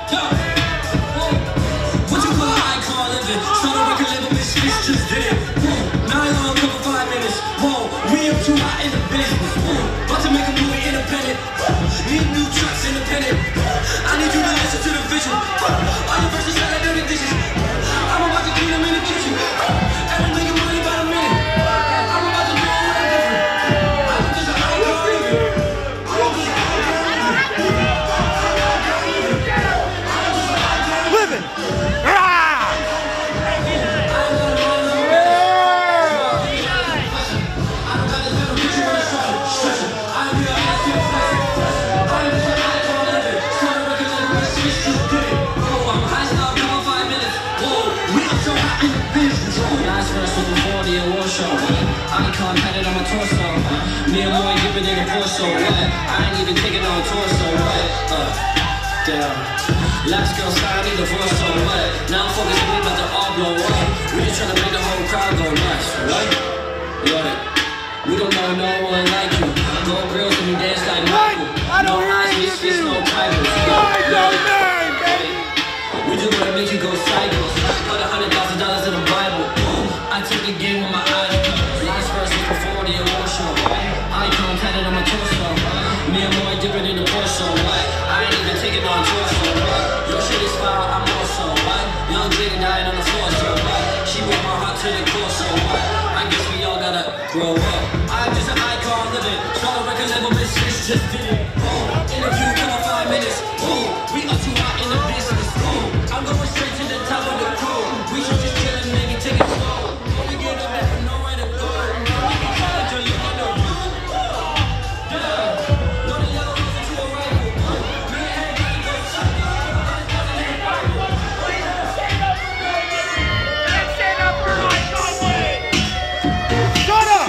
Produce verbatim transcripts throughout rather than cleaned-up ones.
What you call an icon living? Start a record label, bitch, bitch just did it. Now you on cover five minutes. Whoa, we up too hot in the business. About to make a movie independent. Need new trucks independent. I need you to listen to the vision. All your verses sound like dirty dishes. I'm about to clean them in the kitchen. And I'm making money by the minute. I'm about to do it way different. I'm just an icon living. Living! Ah! Icon had it on my torso. Me and Roy give it in a torso. What? I ain't even taking on torso. What? Uh, damn. Last girl signed, I need a divorce. So what? Now I'm focused on about the all blow. What? We just trying to make the whole crowd go nuts. What? What? We don't know no one like you. Go girls and we dance like Michael. I don't no eyes, hear face, you. no titles. Find your name, baby. We do what make you go cycles. Put a hundred thousand dollars in the Bible. I took the game with my eyes. Last verse was before the award show. Icon had it on my torso. Me and Roy dip it in the torso. What? I ain't even taking on torso. What? Your shit is foul, I'm also. What? Young Jada dying on the floor. So what? She brought my heart to the core. So what? I guess we all gotta grow up. I'm just an icon living. Start a record label, bitch, bitch just did it. Interview, cover five minutes. Ooh, we are too hot in the business. Ooh, I'm going straight to the top of the crew. We should just chill and maybe take it slow. We get up there for nowhere to go. We can try to you on the roof. Damn, know the yellow goes into a rifle. Me and everybody go psycho. Let's stand up for Icon Way! Shut up!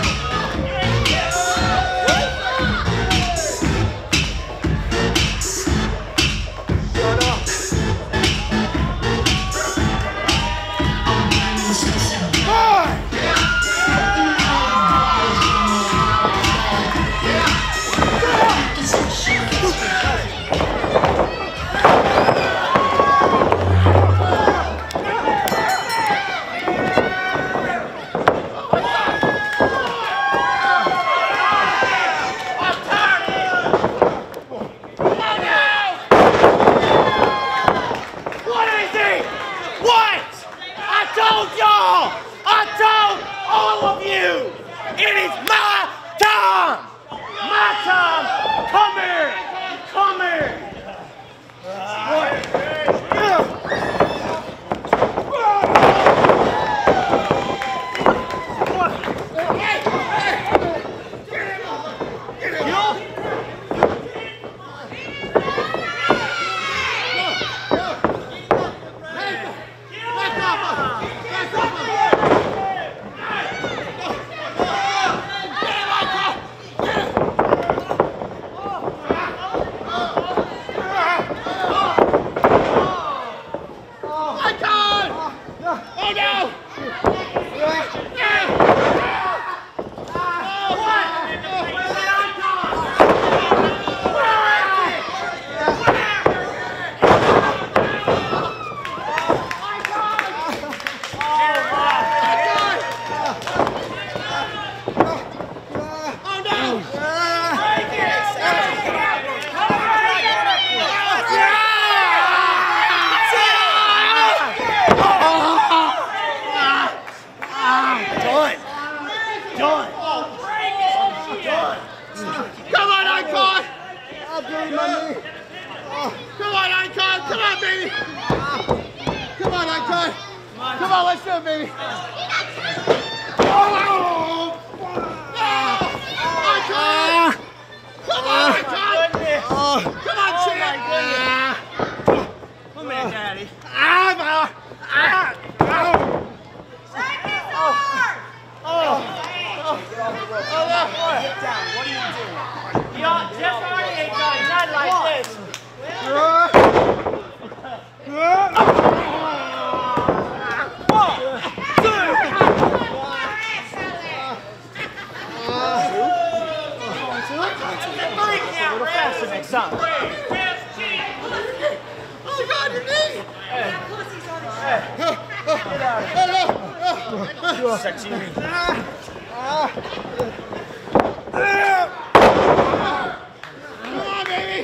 Come on, Icon! Come on, baby! Come on, Icon! Come on, let's do it, baby! Oh! Icon! Come on, Icon! Come on, champ! Come here, Daddy. Ah! Ah! Get down. What are you doing? You're just already ain't done. Not like this. One, two, Sexy. Come on, baby!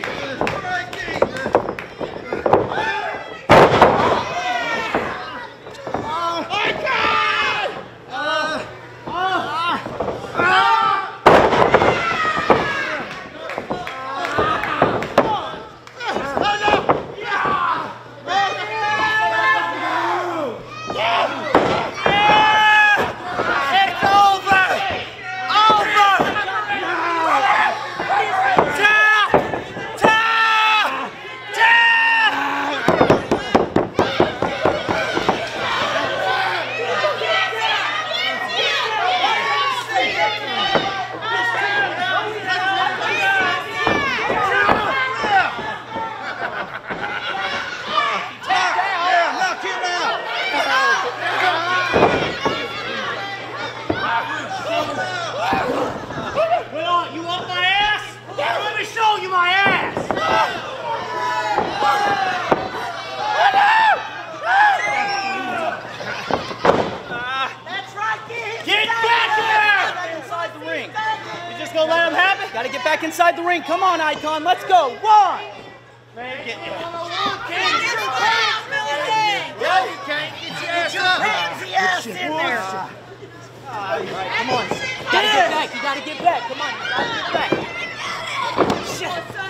Gonna let him have it? Gotta get back inside the ring. Come on, Icon. Let's go. One. Man, get, Get your pants, Millie! Yeah, you can't. Get your ass up. Pansy ass in there. All right, come on. You gotta get back. You gotta get back. Come on. You gotta get back. Shit.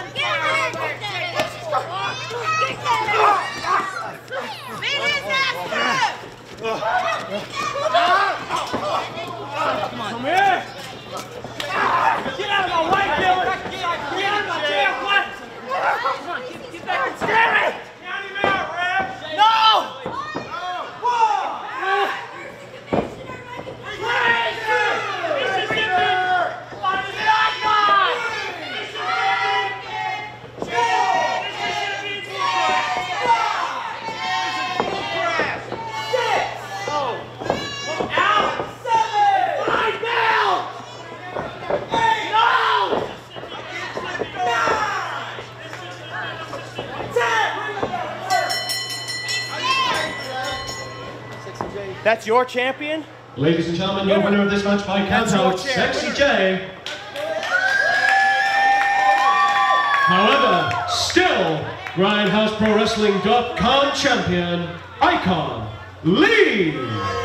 Come on. Come here. Get out of my way, Dylan! Get out of my damn way! Come on, get, get back and stand it! Count him out, Rev! No! One! That's your champion? Ladies and gentlemen, your winner of this match by countout, Sexy J. However, still Grindhouse Pro Wrestling dot com champion, Icon Lee.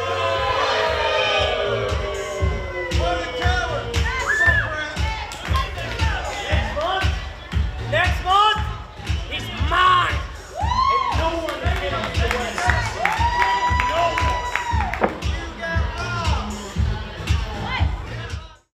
Next month, next month, he's mine. And no one can get him.